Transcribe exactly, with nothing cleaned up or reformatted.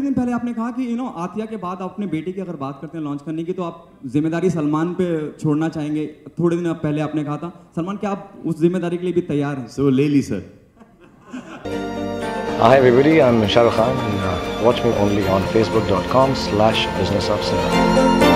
दिन पहले आपने कहा कि यू नो आतिया के बाद आप अपने बेटे की अगर बात करते हैं लॉन्च करने की तो आप जिम्मेदारी सलमान पे छोड़ना चाहेंगे। थोड़े दिन पहले आपने कहा था। सलमान, क्या आप उस जिम्मेदारी के लिए भी तैयार हैं? सो ले ली sir. Hi everybody, I'm Shah Rukh Khan and uh, watch me only on facebook dot com slash business of cinema.